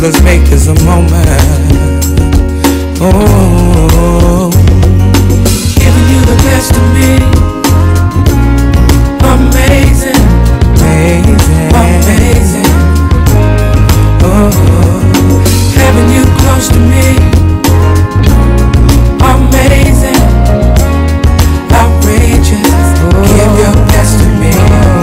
let's make this a moment. Oh, giving you the best of me. Amazing, amazing, amazing. oh, Having you close to me. Amazing, outrageous. Give your best to me.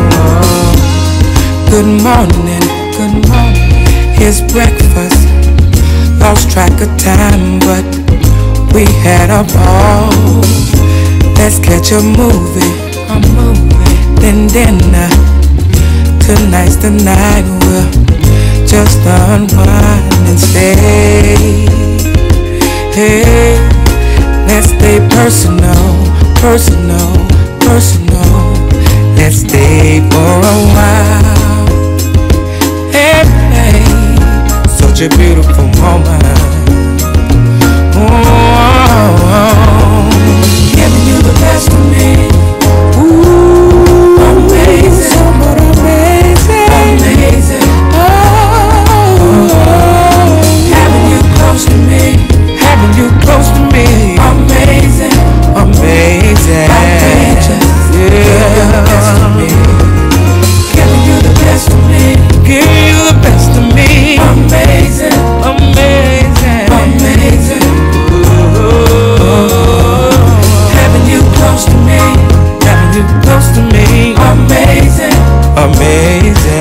Good morning, here's breakfast. Lost track of time, but we had a ball. Let's catch a movie, then dinner. Tonight's the night we'll just unwind and stay. Hey, let's stay personal. Let's stay for a while. Hey, such a beautiful moment. Oh, giving you the best of me. ooh, Amazing, somewhat amazing, amazing. oh, Having you close to me. having you close to me, Amazing, amazing, outrageous. Give your best to me. Giving you the best of me. give you the best of me, Amazing, amazing, amazing. oh, Having you close to me. having you close to me, Amazing, amazing.